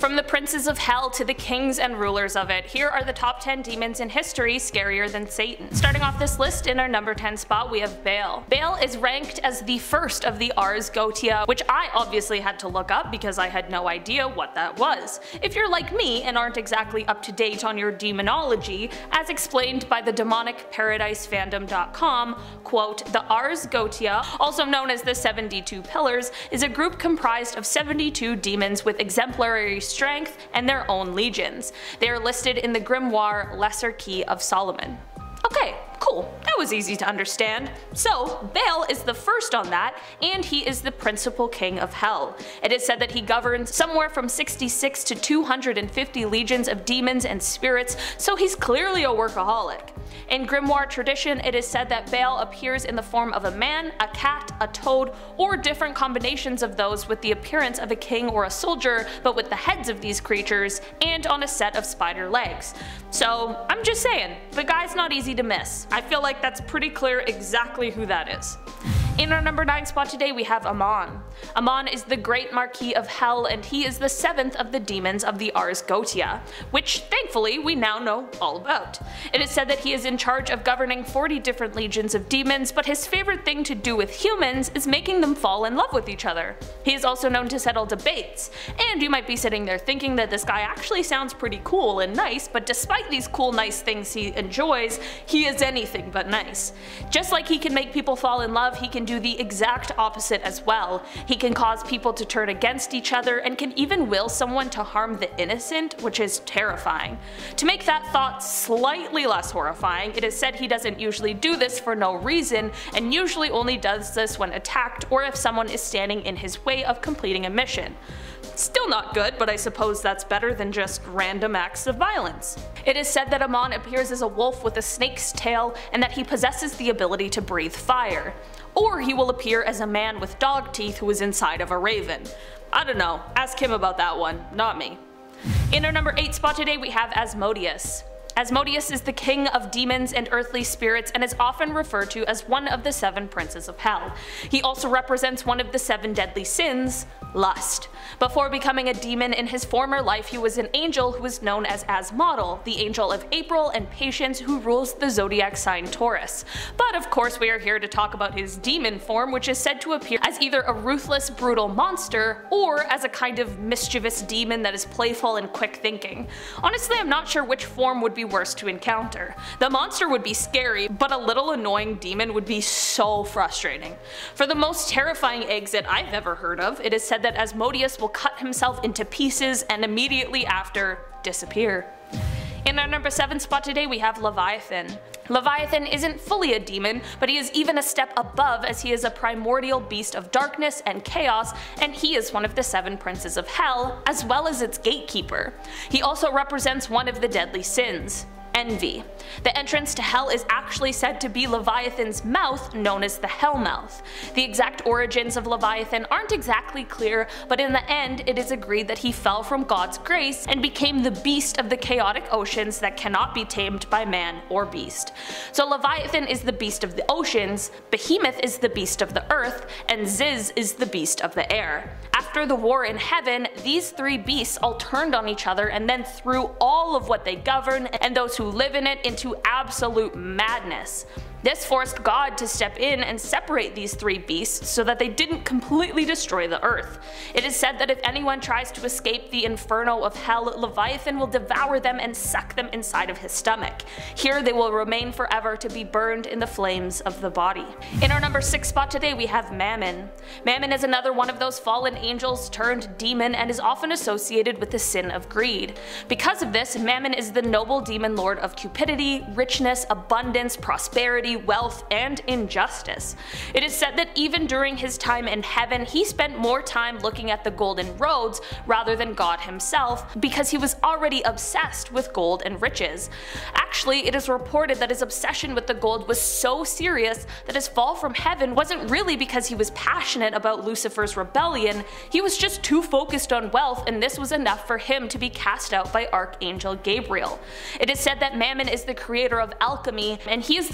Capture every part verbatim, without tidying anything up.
From the princes of hell to the kings and rulers of it, here are the top ten demons in history scarier than Satan. Starting off this list, in our number ten spot we have Baal. Baal is ranked as the first of the Ars Goetia, which I obviously had to look up because I had no idea what that was. If you're like me and aren't exactly up to date on your demonology, as explained by the demonic paradise fandom dot com, quote, the Ars Goetia, also known as the seventy-two Pillars, is a group comprised of seventy-two demons with exemplary strength and their own legions. They are listed in the grimoire Lesser Key of Solomon. Okay, cool, that was easy to understand. So, Baal is the first on that, and he is the principal king of hell. It is said that he governs somewhere from sixty-six to two hundred fifty legions of demons and spirits, so he's clearly a workaholic. In grimoire tradition, it is said that Baal appears in the form of a man, a cat, a toad, or different combinations of those with the appearance of a king or a soldier, but with the heads of these creatures, and on a set of spider legs. So, I'm just saying, the guy's not easy to miss. I feel like that's pretty clear exactly who that is. In our number nine spot today we have Amon. Amon is the great Marquis of Hell, and he is the seventh of the demons of the Ars Goetia, which thankfully we now know all about. It is said that he is in charge of governing forty different legions of demons, but his favorite thing to do with humans is making them fall in love with each other. He is also known to settle debates, and you might be sitting there thinking that this guy actually sounds pretty cool and nice, but despite these cool nice things he enjoys, he is anything but nice. Just like he can make people fall in love, he can do the exact opposite as well. He can cause people to turn against each other and can even will someone to harm the innocent, which is terrifying. To make that thought slightly less horrifying, it is said he doesn't usually do this for no reason, and usually only does this when attacked or if someone is standing in his way of completing a mission. Still not good, but I suppose that's better than just random acts of violence. It is said that Amon appears as a wolf with a snake's tail and that he possesses the ability to breathe fire. Or he will appear as a man with dog teeth who is inside of a raven. I don't know, ask him about that one, not me. In our number eight spot today we have Asmodeus. Asmodeus is the king of demons and earthly spirits and is often referred to as one of the seven princes of hell. He also represents one of the seven deadly sins, lust. Before becoming a demon in his former life, he was an angel who was known as Asmodel, the angel of April and patience who rules the zodiac sign Taurus. But of course we are here to talk about his demon form, which is said to appear as either a ruthless, brutal monster or as a kind of mischievous demon that is playful and quick thinking. Honestly, I'm not sure which form would be worse to encounter. The monster would be scary, but a little annoying demon would be so frustrating. For the most terrifying exit I've ever heard of, it is said that Asmodeus will cut himself into pieces and immediately after disappear. In our number seven spot today we have Leviathan. Leviathan isn't fully a demon, but he is even a step above as he is a primordial beast of darkness and chaos, and he is one of the seven princes of hell, as well as its gatekeeper. He also represents one of the deadly sins, envy. The entrance to hell is actually said to be Leviathan's mouth, known as the Hellmouth. The exact origins of Leviathan aren't exactly clear, but in the end it is agreed that he fell from God's grace and became the beast of the chaotic oceans that cannot be tamed by man or beast. So Leviathan is the beast of the oceans, Behemoth is the beast of the earth, and Ziz is the beast of the air. After the war in heaven, these three beasts all turned on each other and then threw all of what they govern and those who live in it into absolute madness. This forced God to step in and separate these three beasts so that they didn't completely destroy the earth. It is said that if anyone tries to escape the inferno of hell, Leviathan will devour them and suck them inside of his stomach. Here they will remain forever to be burned in the flames of the body. In our number six spot today we have Mammon. Mammon is another one of those fallen angels turned demon and is often associated with the sin of greed. Because of this, Mammon is the noble demon lord of cupidity, richness, abundance, prosperity, wealth, and injustice. It is said that even during his time in heaven, he spent more time looking at the golden roads rather than God himself because he was already obsessed with gold and riches. Actually, it is reported that his obsession with the gold was so serious that his fall from heaven wasn't really because he was passionate about Lucifer's rebellion, he was just too focused on wealth, and this was enough for him to be cast out by Archangel Gabriel. It is said that Mammon is the creator of alchemy, and he is the one who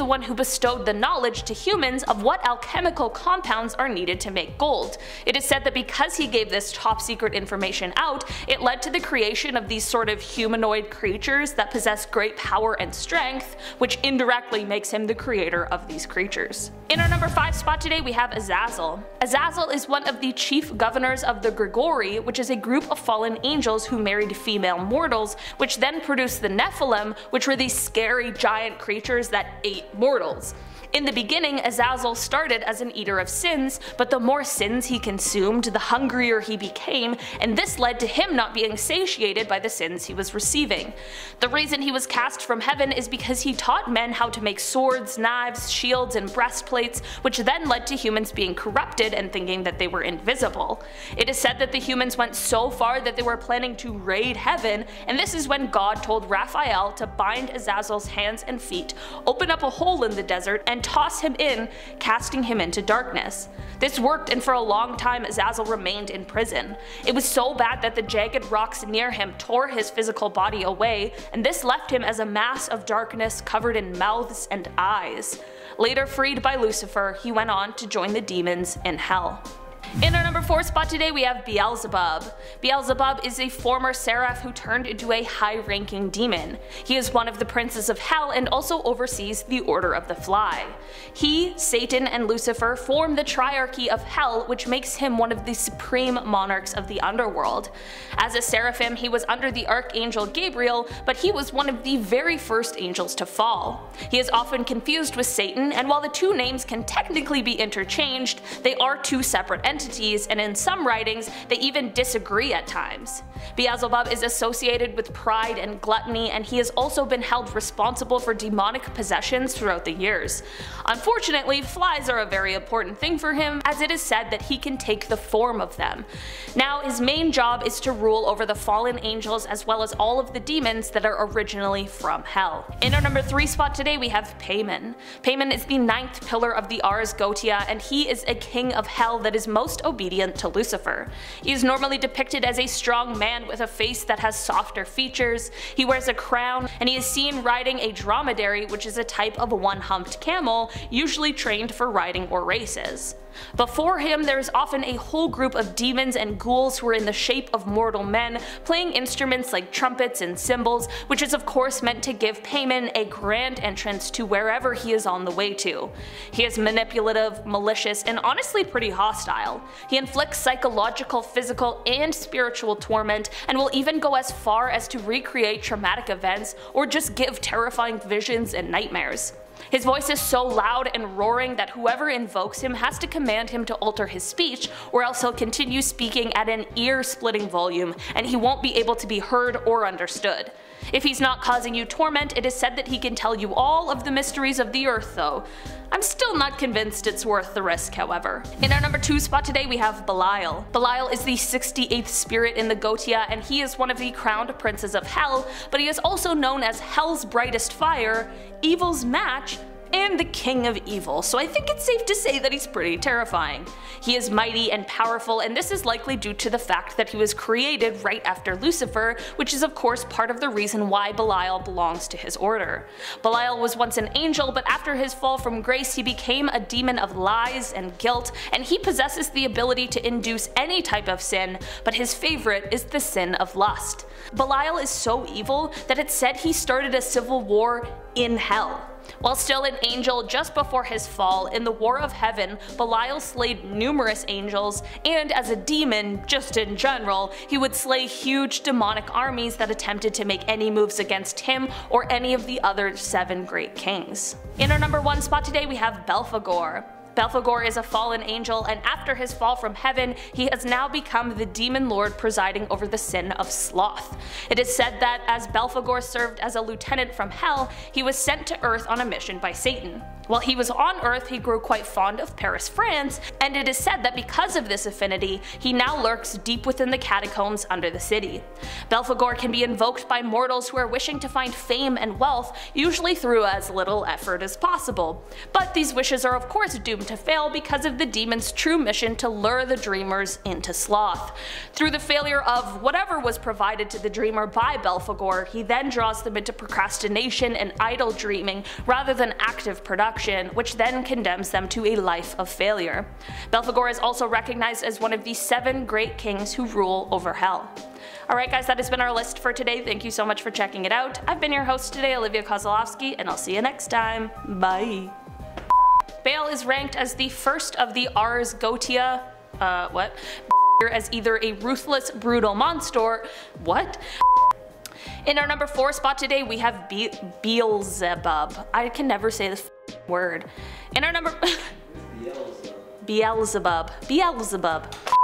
bestowed the knowledge to humans of what alchemical compounds are needed to make gold. It is said that because he gave this top secret information out, it led to the creation of these sort of humanoid creatures that possess great power and strength, which indirectly makes him the creator of these creatures. In our number five spot today we have Azazel. Azazel is one of the chief governors of the Grigori, which is a group of fallen angels who married female mortals, which then produced the Nephilim, which were these scary giant creatures that ate mortals. In the beginning, Azazel started as an eater of sins, but the more sins he consumed, the hungrier he became, and this led to him not being satiated by the sins he was receiving. The reason he was cast from heaven is because he taught men how to make swords, knives, shields, and breastplates, which then led to humans being corrupted and thinking that they were invisible. It is said that the humans went so far that they were planning to raid heaven, and this is when God told Raphael to bind Azazel's hands and feet, open up a hole in the desert, and toss him in, casting him into darkness. This worked, and for a long time Azazel remained in prison. It was so bad that the jagged rocks near him tore his physical body away, and this left him as a mass of darkness covered in mouths and eyes. Later freed by Lucifer, he went on to join the demons in hell. In our number four spot today we have Beelzebub. Beelzebub is a former seraph who turned into a high-ranking demon. He is one of the princes of hell and also oversees the Order of the Fly. He, Satan, and Lucifer form the triarchy of hell, which makes him one of the supreme monarchs of the underworld. As a seraphim, he was under the archangel Gabriel, but he was one of the very first angels to fall. He is often confused with Satan, and while the two names can technically be interchanged, they are two separate entities. Entities, and in some writings they even disagree at times. Beelzebub is associated with pride and gluttony, and he has also been held responsible for demonic possessions throughout the years. Unfortunately, flies are a very important thing for him, as it is said that he can take the form of them. Now his main job is to rule over the fallen angels as well as all of the demons that are originally from hell. In our number three spot today we have Paimon. Paimon is the ninth pillar of the Ars Goetia, and he is a king of hell that is most obedient to Lucifer. He is normally depicted as a strong man with a face that has softer features. He wears a crown, and he is seen riding a dromedary, which is a type of one-humped camel, usually trained for riding or races. Before him there is often a whole group of demons and ghouls who are in the shape of mortal men, playing instruments like trumpets and cymbals, which is of course meant to give Paimon a grand entrance to wherever he is on the way to. He is manipulative, malicious, and honestly pretty hostile. He inflicts psychological, physical, and spiritual torment, and will even go as far as to recreate traumatic events or just give terrifying visions and nightmares. His voice is so loud and roaring that whoever invokes him has to command him to alter his speech, or else he'll continue speaking at an ear-splitting volume, and he won't be able to be heard or understood. If he's not causing you torment, it is said that he can tell you all of the mysteries of the earth though. I'm still not convinced it's worth the risk, however. In our number two spot today we have Belial. Belial is the sixty-eighth spirit in the Goetia, and he is one of the crowned princes of hell, but he is also known as Hell's brightest fire, Evil's match, and the king of evil, so I think it's safe to say that he's pretty terrifying. He is mighty and powerful, and this is likely due to the fact that he was created right after Lucifer, which is of course part of the reason why Belial belongs to his order. Belial was once an angel, but after his fall from grace he became a demon of lies and guilt, and he possesses the ability to induce any type of sin, but his favorite is the sin of lust. Belial is so evil that it's said he started a civil war in hell. While still an angel just before his fall, in the War of Heaven, Belial slayed numerous angels, and as a demon, just in general, he would slay huge demonic armies that attempted to make any moves against him or any of the other seven great kings. In our number one spot today we have Belphegor. Belphegor is a fallen angel, and after his fall from heaven, he has now become the demon lord presiding over the sin of sloth. It is said that as Belphegor served as a lieutenant from hell, he was sent to Earth on a mission by Satan. While he was on Earth, he grew quite fond of Paris, France, and it is said that because of this affinity, he now lurks deep within the catacombs under the city. Belphegor can be invoked by mortals who are wishing to find fame and wealth, usually through as little effort as possible. But these wishes are of course doomed to fail because of the demon's true mission to lure the dreamers into sloth. Through the failure of whatever was provided to the dreamer by Belphegor, he then draws them into procrastination and idle dreaming rather than active production. seduction, which then condemns them to a life of failure. Belphegor is also recognized as one of the seven great kings who rule over hell. Alright guys, that has been our list for today. Thank you so much for checking it out. I've been your host today, Olivia Kozlowski, and I'll see you next time. Bye. Baal is ranked as the first of the Ars Goetia, uh, what? As either a ruthless, brutal monster, what? In our number four spot today, we have Be Beelzebub. I can never say this word. In our number Beelzebub. Beelzebub. Beelzebub.